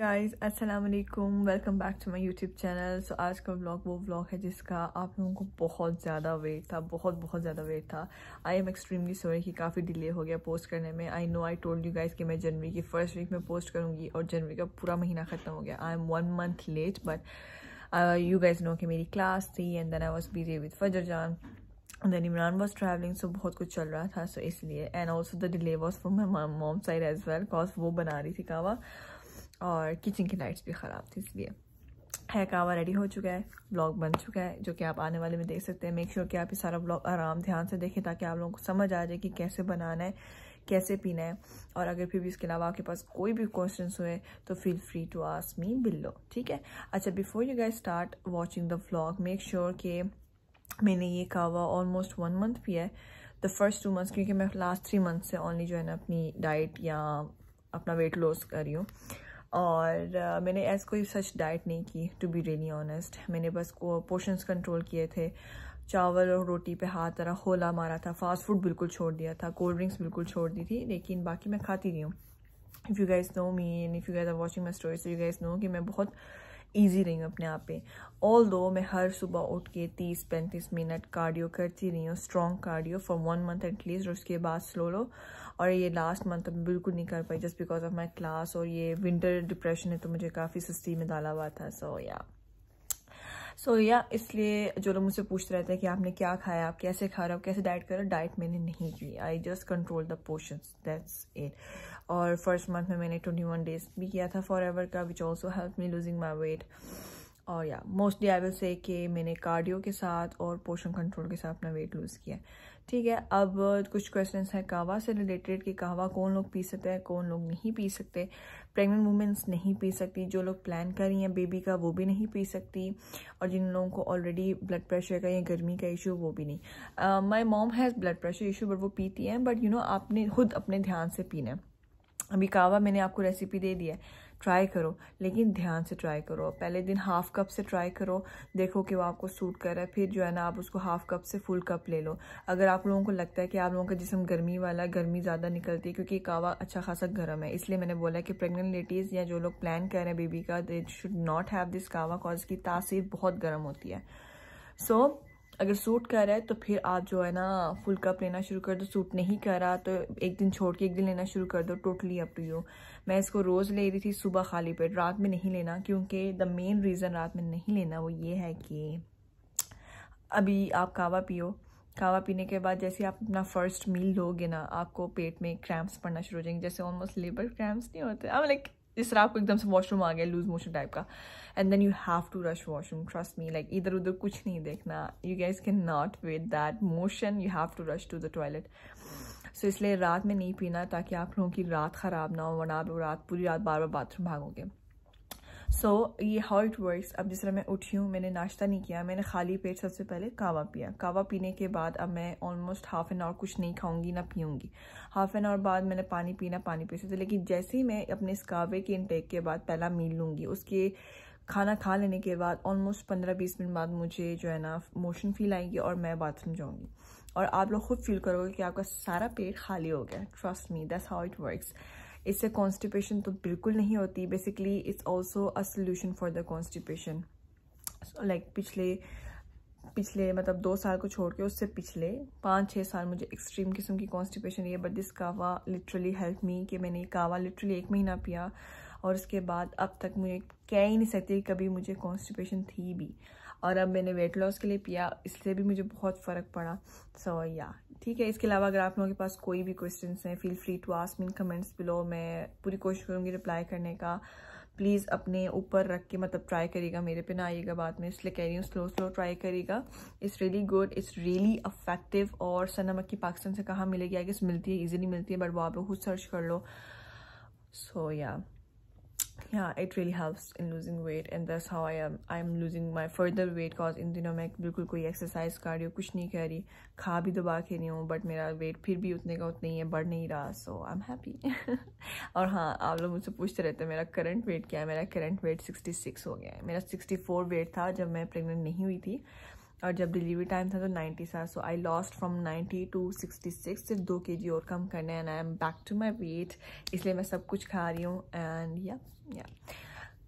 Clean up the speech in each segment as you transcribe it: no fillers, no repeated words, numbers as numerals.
Guys अस्सलाम वालेकुम, welcome back to my YouTube channel. So आज का व्लॉग वो व्लॉग है जिसका आप लोगों को बहुत ज़्यादा वेट था, बहुत ज़्यादा वेट था। आई एम एक्सट्रीमली सॉरी कि काफ़ी डिले हो गया पोस्ट करने में। I know I told you guys कि मैं जनवरी की फर्स्ट वीक में पोस्ट करूँगी और जनवरी का पूरा महीना ख़त्म हो गया। I am 1 month late, but you guys know कि मेरी क्लास थी and then I was busy with फजर जान and then Imran was traveling, so बहुत कुछ चल रहा था, so इसलिए and also the delay was from my mom side as well cause वो बना रही थी कावा और किचन की लाइट्स भी ख़राब थी, इसलिए है कावा रेडी हो चुका है, ब्लॉग बन चुका है जो कि आप आने वाले में देख सकते हैं। मेक श्योर कि आप ये सारा ब्लॉग आराम ध्यान से देखें ताकि आप लोगों को समझ आ जाए कि कैसे बनाना है, कैसे पीना है। और अगर फिर भी इसके अलावा आपके पास कोई भी क्वेश्चन हुए तो feel free to ask me below, ठीक है। अच्छा, before you guys start watching the vlog, make sure कि मैंने ये कावा ऑलमोस्ट 1 मंथ पिया है। द फर्स्ट 2 मंथ्स क्योंकि मैं लास्ट 3 मंथ से ओनली जो है ना अपनी डाइट या अपना वेट लॉस कर रही हूँ और मैंने ऐसा कोई सच डाइट नहीं की, टू बी रियली ऑनेस्ट। मैंने बस पोर्शंस कंट्रोल किए थे, चावल और रोटी पे हाथ तरह होला मारा था, फास्ट फूड बिल्कुल छोड़ दिया था, कोल्ड ड्रिंक्स बिल्कुल छोड़ दी थी, लेकिन बाकी मैं खाती रही हूँ। If you guys know me and if you guys are watching my story, so you guys know कि मैं बहुत ईजी रही हूँ अपने आप पे। ऑल दो मैं हर सुबह उठ के 30-35 मिनट कार्डियो करती रही हूँ, strong cardio for 1 month at least, और उसके बाद स्लो लो। और ये लास्ट मंथ मैं बिल्कुल नहीं कर पाई just because of my class, और ये विंटर डिप्रेशन है तो मुझे काफ़ी सुस्ती में डाला हुआ था। सो या इसलिए जो लोग मुझसे पूछते रहते हैं कि आपने क्या खाया, आप कैसे खा रहे हो, कैसे डाइट कर रहे हो, डाइट मैंने नहीं की, I just control the portions, that's it. और फर्स्ट मंथ में मैंने 21 डेज भी किया था फॉरएवर का, which also help me losing my weight. और या मोस्टली आई विल से कि मैंने कार्डियो के साथ और पोर्शन कंट्रोल के साथ अपना वेट लूज़ किया, ठीक है। अब कुछ क्वेश्चंस हैं कावा से रिलेटेड कि कावा कौन लोग पी सकते हैं, कौन लोग नहीं पी सकते। प्रेग्नेंट वुमेन्स नहीं पी सकती, जो लोग प्लान कर रही हैं बेबी का वो भी नहीं पी सकती, और जिन लोगों को ऑलरेडी ब्लड प्रेशर का या गर्मी का इशू वो भी नहीं। My mom has blood pressure issue but वो पीती हैं, बट यू नो आपने खुद अपने ध्यान से पीना है। अभी कावा मैंने आपको रेसिपी दे दी है, ट्राई करो, लेकिन ध्यान से ट्राई करो। पहले दिन हाफ कप से ट्राई करो, देखो कि वो आपको सूट कर रहा है, फिर जो है ना आप उसको हाफ कप से फुल कप ले लो। अगर आप लोगों को लगता है कि आप लोगों का जिस्म गर्मी वाला है, गर्मी ज़्यादा निकलती है क्योंकि कावा अच्छा खासा गर्म है, इसलिए मैंने बोला कि प्रेग्नेंट लेडीज़ या जो लोग प्लान कर रहे हैं बेबी का, they should not have this कावा कॉज की तासीर बहुत गर्म होती है। सो अगर सूट कर रहा है तो फिर आप जो है ना फुल कप लेना शुरू कर दो, सूट नहीं कर रहा तो एक दिन छोड़ के एक दिन लेना शुरू कर दो, टोटली अप टू यू। मैं इसको रोज़ ले रही थी सुबह खाली पेट, रात में नहीं लेना, क्योंकि द मेन रीज़न रात में नहीं लेना वो ये है कि अभी आप कावा पियो, कावा पीने के बाद जैसे आप अपना फर्स्ट मील लोगे ना, आपको पेट में क्रैम्प्स पड़ना शुरू हो जाएंगे, जैसे ऑलमोस्ट लेबर क्रैम्प्स नहीं होते, अब लाइक जिस तरह आपको एकदम से वॉशरूम आ गया, लूज मोशन टाइप का, and then you have to rush washroom, trust me, like इधर उधर कुछ नहीं देखना, you guys can not wait that motion, you have to rush to the toilet. So इसलिए रात में नहीं पीना ताकि आप लोगों की रात ख़राब ना हो, वरना आप पूरी रात बार बार बाथरूम भागोगे। सो ये हाउ इट वर्क्स। अब जिस तरह मैं उठी हूँ, मैंने नाश्ता नहीं किया, मैंने खाली पेट सबसे पहले कावा पिया। कावा पीने के बाद अब मैं ऑलमोस्ट हाफ एन आवर कुछ नहीं खाऊंगी ना पीऊँगी। हाफ एन आवर बाद मैंने पानी पी सकते, लेकिन जैसे ही मैं अपने इस कावे के इनटेक के बाद पहला मील लूँगी, उसके खाना खा लेने के बाद ऑलमोस्ट 15-20 मिनट बाद मुझे जो है ना मोशन फील आएगी और मैं बाथरूम जाऊँगी, और आप लोग खुद फील करोगे कि आपका सारा पेट खाली हो गया। Trust me, that's how it works. इससे कॉन्स्टिपेशन तो बिल्कुल नहीं होती, basically it's also a solution for the constipation. Like पिछले मतलब 2 साल को छोड़ के उससे पिछले 5-6 साल मुझे एक्सट्रीम किस्म की कॉन्स्टिपेशन रही है, बट दिस कावा लिटरली हेल्प मी कि मैंने कावा लिटरली 1 महीना पिया और उसके बाद अब तक मुझे कह ही नहीं सकती कभी मुझे कॉन्स्टिपेशन थी भी। और अब मैंने वेट लॉस के लिए पिया, इसलिए भी मुझे बहुत फ़र्क पड़ा। सो या ठीक है। इसके अलावा अगर आप लोगों के पास कोई भी क्वेश्चंस हैं, feel free to ask me in comments below, मैं पूरी कोशिश करूँगी रिप्लाई करने का। प्लीज़ अपने ऊपर रख के मतलब ट्राई करिएगा, मेरे पे ना आइएगा बाद में, इसलिए कह रही हूँ स्लो ट्राई करिएगा। It's really good, it's really effective. और सनमक की पाकिस्तान से कहाँ मिलेगी, आई गेस मिलती है, ईजिली मिलती है, बट वो आप लोग खुद सर्च कर लो। सो yeah, it really helps in losing weight, and that's how I'm losing my further weight cause इन दिनों मैं बिल्कुल कोई एक्सरसाइज कार्डियो कुछ नहीं कर रही, खा भी दबा के नहीं हूँ, बट मेरा वेट फिर भी उतने का उतना ही है, बढ़ नहीं रहा। So I am happy. और हाँ, आप लोग मुझसे पूछते रहते हैं मेरा करंट वेट क्या है। मेरा करंट वेट 66 हो गया है। मेरा 64 वेट था जब मैं प्रेग्नेंट नहीं हुई थी, और जब डिलीवरी टाइम था तो 90 था। So I lost from 90 to 66, सिर्फ 2 kg और कम करना है, and I am back to my weight. इसलिए मैं सब कुछ खा रही हूँ, एंड या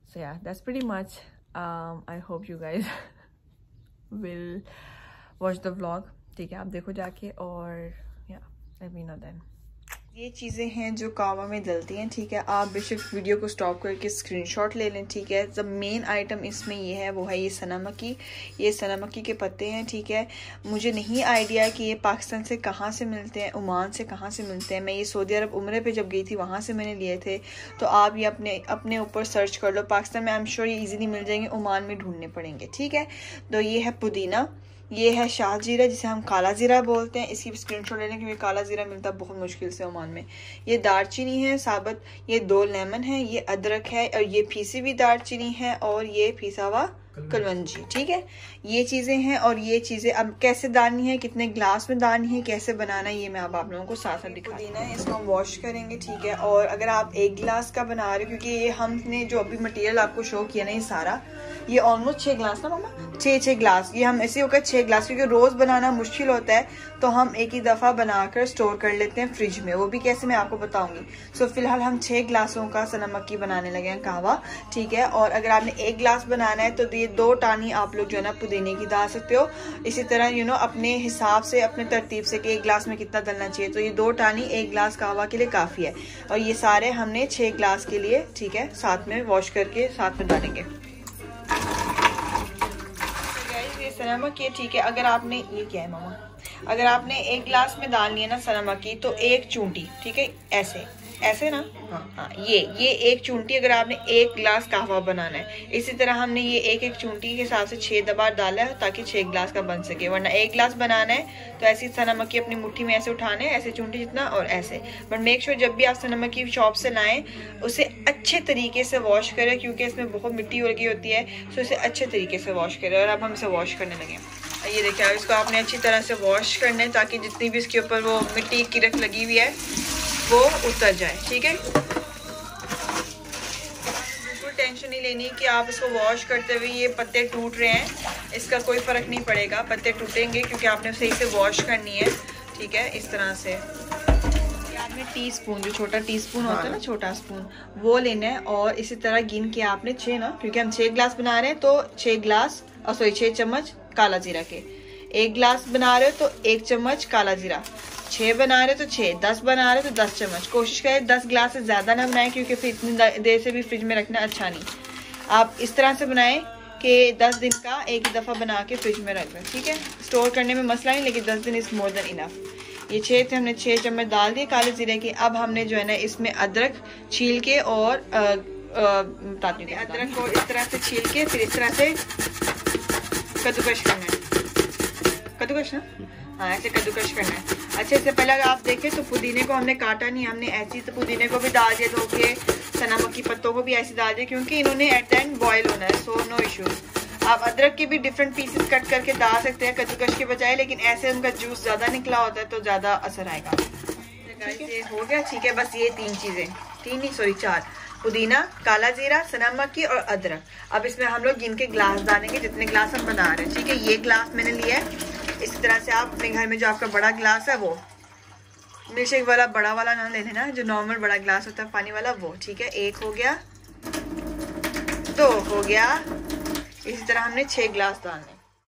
So yeah, that's pretty much. I hope you guys will watch the vlog. ठीक है, आप देखो जाके और yeah, let me know then. ये चीज़ें हैं जो कावा में डलती हैं, ठीक है। आप बेशक वीडियो को स्टॉप करके स्क्रीनशॉट ले लें, ठीक है। द मेन आइटम इसमें ये है, वो है ये सना मक्की। ये सना मक्की के पत्ते हैं, ठीक है। मुझे नहीं आइडिया कि ये पाकिस्तान से कहाँ से मिलते हैं, ओमान से कहाँ से मिलते हैं। मैं ये सऊदी अरब उम्रे पे जब गई थी वहाँ से मैंने लिए थे। तो आप ये अपने ऊपर सर्च कर लो, पाकिस्तान में आई एम श्योर ये ईजीली मिल जाएंगे, ओमान में ढूंढने पड़ेंगे, ठीक है। तो ये है पुदीना, ये है शाह जीरा जिसे हम काला जीरा बोलते हैं। इसकी स्क्रीनशॉट ले लें क्योंकि काला जीरा मिलता बहुत मुश्किल से ओमान में। ये दारचीनी है साबुत, ये 2 लेमन है, ये अदरक है, और ये पीसी हुई दारचीनी है, और ये पिसा हुआ कलवंजी, ठीक है। ये चीज़ें हैं, और ये चीज़ें अब कैसे डालनी है, कितने ग्लास में डालनी है, कैसे बनाना है, ये मैं अब आप लोगों को साथ साथ दिखा देना है। इसको हम वॉश करेंगे, ठीक है। और अगर आप 1 गिलास का बना रहे हो, क्योंकि ये हमने जो अभी मटेरियल आपको शो किया ना, ये सारा ये ऑलमोस्ट 6 गिलास ना मामा, 6 गिलास, ये हम ऐसे होकर 6 गिलास, क्योंकि रोज़ बनाना मुश्किल होता है तो हम एक ही दफ़ा बनाकर स्टोर कर लेते हैं फ्रिज में। वो भी कैसे मैं आपको बताऊंगी। सो फिलहाल हम 6 गिलासों का सना मक्की बनाने लगे हैं कहवा, ठीक है। और अगर आपने 1 गिलास बनाना है तो ये 2 टानी आप लोग जो है ना पुदीने की डाल सकते हो। इसी तरह अपने हिसाब से, अपने तरतीब से कि 1 गिलास में कितना डालना चाहिए। तो ये 2 टानी 1 गिलास कहवा के लिए काफ़ी है। और ये सारे हमने 6 गिलास के लिए, ठीक है, साथ में वॉश करके साथ में डालेंगे। सना मक्की, ठीक है। अगर आपने, ये क्या है मामा, अगर आपने 1 गिलास में डालनी है ना सना मक्की, तो 1 चूंटी, ठीक है, ऐसे ना, हाँ, ये 1 चूंटी अगर आपने 1 गिलास कहवा बनाना है। इसी तरह हमने ये 1 चूंटी के हिसाब से 6 दबार डाला है ताकि 6 गिलास का बन सके। वरना 1 गिलास बनाना है तो ऐसी सना मक्की अपनी मुट्ठी में ऐसे उठाने, ऐसे चूंटी जितना, और ऐसे। बट मेक श्योर जब भी आप सना मक्की शॉप से लाएं उसे अच्छे तरीके से वॉश करें, क्योंकि इसमें बहुत मिट्टी लगी होती है। तो इसे अच्छे तरीके से वॉश करें। और अब हम इसे वॉश करने लगे। ये देखिए, अब इसको आपने अच्छी तरह से वॉश करना है ताकि जितनी भी इसके ऊपर वो मिट्टी कीरक लगी हुई है वो उतर जाए, ठीक है। बिल्कुल टेंशन नहीं लेनी कि आप इसको वॉश करते हुए ये पत्ते टूट रहे हैं, इसका कोई फ़र्क नहीं पड़ेगा। पत्ते टूटेंगे क्योंकि आपने सही से वॉश करनी है, ठीक है। इस तरह से आपने टीस्पून, जो छोटा टीस्पून होता है ना, छोटा स्पून, वो लेना है। और इसी तरह गिन के आपने 6 ना, क्योंकि हम 6 गिलास बना रहे हैं तो 6 चम्मच काला जीरा के। 1 गिलास बना रहे हो तो 1 चम्मच काला जीरा, 6 बना रहे हो तो 6, 10 बना रहे हो तो 10 चम्मच। कोशिश करें 10 गिलास से ज़्यादा ना बनाएं, क्योंकि फिर इतनी देर से भी फ्रिज में रखना अच्छा नहीं। आप इस तरह से बनाएं कि 10 दिन का एक ही दफ़ा बना के फ्रिज में रख दें, ठीक है। स्टोर करने में मसला नहीं, लेकिन 10 दिन इज़ मोर देन इनफ। ये 6 थे, हमने 6 चम्मच डाल दिए काले जीरे के। अब हमने जो है ना इसमें अदरक छील के और अदरक को इस तरह से छील के फिर इस तरह से कद्दूकश करना है। कद्दूकश ना, हाँ, ऐसे कद्दूकश करना है। अच्छा, इससे पहले अगर आप देखें तो पुदीने को हमने काटा नहीं, हमने ऐसी तो पुदीने को भी डाल दिया धो के, सना मक्की पत्तों को भी ऐसे डाल दिया, क्योंकि इन्होंने एट द एंड बॉयल होना है। So no issues. आप अदरक के भी डिफरेंट पीसेस कट करके डाल सकते हैं कद्दूकश के बजाय, लेकिन ऐसे उनका जूस ज़्यादा निकला होता है तो ज़्यादा असर आएगा। ये हो गया, ठीक है। बस ये 3 चीज़ें, 4, पुदीना, काला जीरा, सना मक्की और अदरक। अब इसमें हम लोग गिन के ग्लास डालेंगे, जितने ग्लास हम बना रहे हैं, ठीक है। ये ग्लास मैंने लिया है। इसी तरह से आप अपने घर में जो आपका बड़ा ग्लास है, वो मिल्कशेक वाला बड़ा वाला ना ले लेना, जो नॉर्मल बड़ा ग्लास होता है पानी वाला, वो, ठीक है। 1 हो गया, 2 हो गया। इसी तरह हमने 6 ग्लास डालने।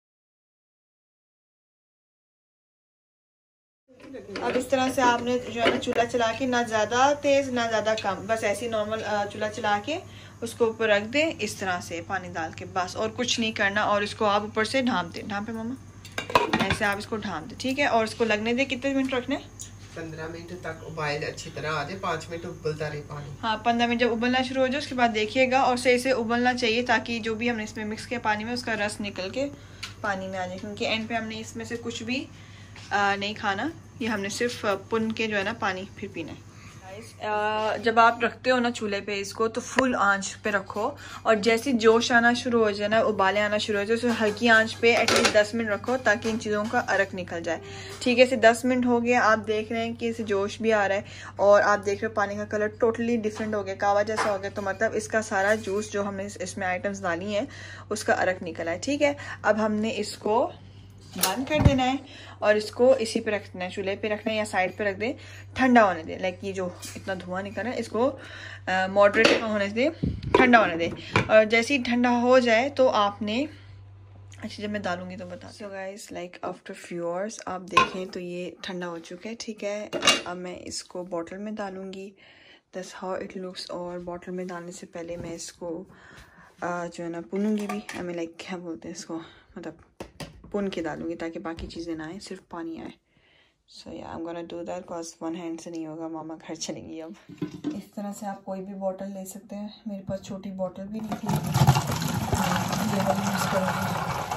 अब इस तरह से आपने जो है ना चूल्हा चला के, ना ज़्यादा तेज़ ना ज़्यादा कम, बस ऐसे नॉर्मल चूल्हा चला के उसको ऊपर रख दें इस तरह से पानी डाल के, बस और कुछ नहीं करना। और इसको आप ऊपर से ढाँप दें, ढाँपे मामा, ऐसे आप इसको ढाँप दें, ठीक है। और इसको लगने दें, कितने मिनट रखने, 15 मिनट तक उबाल अच्छी तरह आ जाए, 5 मिनट उबलता रहे पानी। हाँ, 15 मिनट जब उबलना शुरू हो जाए उसके बाद देखिएगा, और सही से उबलना चाहिए ताकि जो भी हमने इसमें मिक्स किया पानी में उसका रस निकल के पानी में आ जाए, क्योंकि एंड पे हमने इसमें से कुछ भी नहीं खाना, ये हमने सिर्फ पुन के जो है ना पानी फिर पीना है। जब आप रखते हो ना चूल्हे पे इसको, तो फुल आंच पे रखो, और जैसे जोश आना शुरू हो जाए ना, उबाले आना शुरू हो जाए, तो हल्की आंच पे एटलीस्ट 10 मिनट रखो ताकि इन चीज़ों का अरक निकल जाए, ठीक है। इसे 10 मिनट हो गया, आप देख रहे हैं कि इसे जोश भी आ रहा है, और आप देख रहे हो पानी का कलर टोटली डिफरेंट हो गया, कावा जैसा हो गया। तो मतलब इसका सारा जूस जो हमने इसमें आइटम्स डाली हैं उसका अरक निकला है, ठीक है। अब हमने इसको बंद कर देना है और इसको इसी पे रखना है, चूल्हे पे रखना है या साइड पे रख दे, ठंडा होने दे। लाइक ये जो इतना धुआं निकल रहा है इसको मॉडरेट होने दे, ठंडा होने दे। और जैसे ही ठंडा हो जाए तो आपने, अच्छा जब मैं डालूंगी तो बता। So guys like after few hours आप देखें तो ये ठंडा हो चुका है, ठीक है। अब मैं इसको बॉटल में डालूंगी, दैट्स हाउ इट लुक्स। और बॉटल में डालने से पहले मैं इसको जो है ना पुनूंगी भी, हमें लाइक क्या बोलते हैं इसको, मतलब पुन के डालूंगी ताकि बाकी चीज़ें ना आए, सिर्फ पानी आए। So yeah I am gonna do that because one hand से नहीं होगा, मामा घर चलेंगी अब। इस तरह से आप कोई भी बॉटल ले सकते हैं, मेरे पास छोटी बॉटल भी नहीं थी, ये वाली यूज़ करूँगी।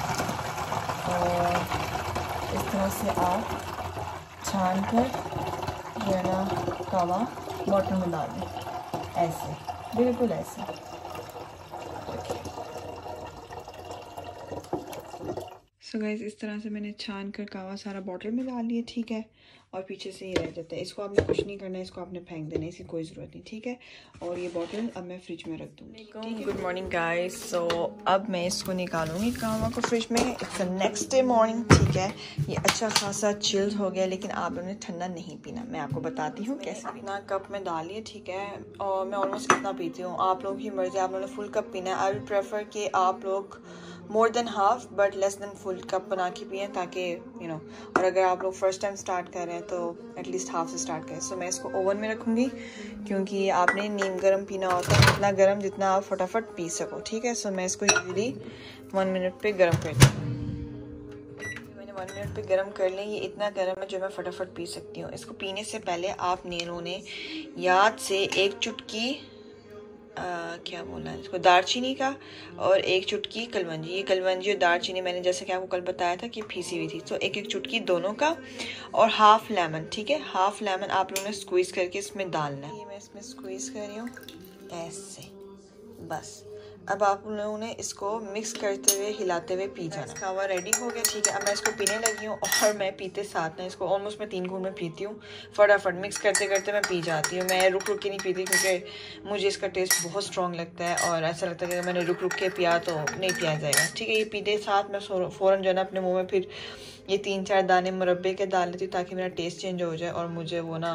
और इस तरह से आप छान कर जो है ना कावा बॉटल में डाल दें, ऐसे बिल्कुल ऐसे। सो गाइस इस तरह से मैंने छान कर कावा सारा बॉटल में डाल लिया, ठीक है। और पीछे से ही रह जाता है, इसको आपने कुछ नहीं करना है, इसको आपने फेंक देना है, इसकी कोई ज़रूरत नहीं, ठीक है। और ये बॉटल अब मैं फ्रिज में रख दूँगी। Good morning guys. सो अब मैं इसको निकालूंगी कावा को फ्रिज में। इट्स नेक्स्ट डे मॉर्निंग, ठीक है। ये अच्छा खासा चिल्ड हो गया, लेकिन आप लोगों ने ठंडा नहीं पीना, मैं आपको बताती हूँ कैसे। इतना कप में डालिए, ठीक है। और मैं ऑलमोस्ट कितना पीती हूँ, आप लोगों की मर्जी, आप लोगों ने फुल कप पीना है। आई विल प्रेफर कि आप लोग more than half but less than full cup बना के पिए, ताकि यू नो। और अगर आप लोग फर्स्ट टाइम स्टार्ट कर रहे हैं तो एटलीस्ट हाफ से स्टार्ट करें। सो मैं इसको ओवन में रखूँगी, क्योंकि आपने नीम गर्म पीना होता है, इतना गर्म जितना आप फटाफट पी सको, ठीक है। सो मैं इसको यूजली 1 मिनट पे गर्म करती हूँ। मैंने 1 मिनट पे गर्म कर लें, ये इतना गर्म है जो मैं फटाफट पी सकती हूँ। इसको पीने से पहले आपने इन्होंने याद से 1 चुटकी क्या बोला है इसको, दालचीनी का, और 1 चुटकी कलवंजी। ये कलवंजी और दालचीनी मैंने जैसे कि आपको कल बताया था कि पीसी हुई थी, तो 1-1 चुटकी दोनों का। और हाफ लेमन, ठीक है, हाफ लेमन आप लोगों ने स्क्वीज़ करके इसमें डालना है। ये मैं इसमें स्क्वीज़ कर रही हूँ ऐसे, बस। अब आप लोगों ने इसको मिक्स करते हुए हिलाते हुए पी जाना। कावा रेडी हो गया, ठीक है। अब मैं इसको पीने लगी हूँ, और मैं पीते साथ ना इसको ऑलमोस्ट मैं 3 घूंट में पीती हूँ, फटाफट मिक्स करते करते मैं पी जाती हूँ। मैं रुक रुक के नहीं पीती, क्योंकि मुझे इसका टेस्ट बहुत स्ट्रॉन्ग लगता है, और ऐसा लगता है कि अगर मैंने रुक रुक के पिया तो नहीं पिया जाएगा, ठीक है। ये पीते साथ मैं फ़ौरन जो है ना अपने मुँह में फिर ये 3-4 दाने मुरब्बे के डाल लेती हूँ, ताकि मेरा टेस्ट चेंज हो जाए और मुझे वो ना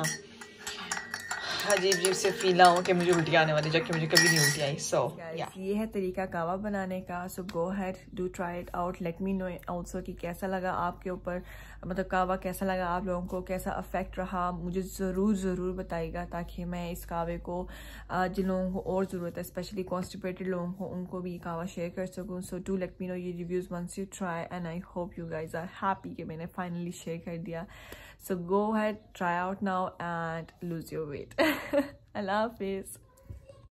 अजीब से फील हो कि मुझे उल्टी आने वाली, जबकि मुझे कभी नहीं उल्टी आई। सो ये है तरीका कावा बनाने का। So go ahead do try it out, let me know also कि कैसा लगा आपके ऊपर, मतलब कावा कैसा लगा आप लोगों को, कैसा अफेक्ट रहा, मुझे ज़रूर बताइएगा, ताकि मैं इस कावे को जिन लोगों को और ज़रूरत है, स्पेशली कॉन्स्टिपेटेड लोगों को, उनको भी कावा शेयर कर सकूँ। So do let me know ये reviews once you try, and I hope you guys are happy कि मैंने फाइनली शेयर कर दिया। So go ahead, try out now and lose your weight. Allah Hafiz.